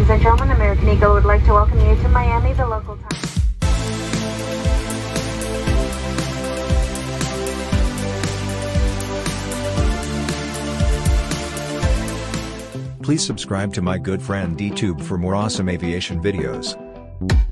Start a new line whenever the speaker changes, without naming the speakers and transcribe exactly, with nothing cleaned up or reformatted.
Ladies and gentlemen, American Eagle would like to welcome you to Miami, the local time.
Please subscribe to my good friend DTube for more awesome aviation videos.